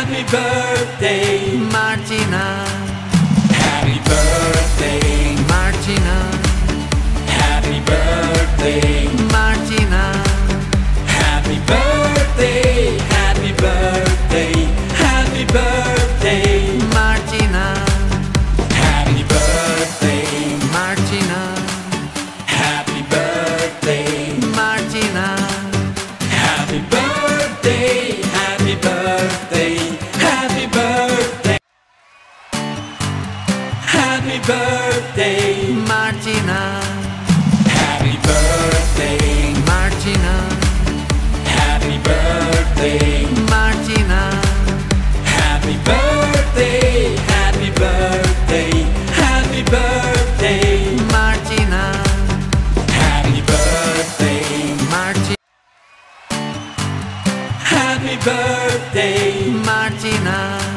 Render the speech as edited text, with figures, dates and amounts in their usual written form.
Happy birthday, Martina. happy birthday, Martina. happy birthday, Martina. happy birthday, happy birthday, happy birthday, Martina. happy birthday, Martina. happy birthday, Martina. happy birthday, happy birthday, happy birthday, happy birthday, Martina. happy birthday, Martina. happy birthday, Martina. happy birthday, happy birthday, happy birthday, Martina. happy birthday, Martina. happy birthday, Martina.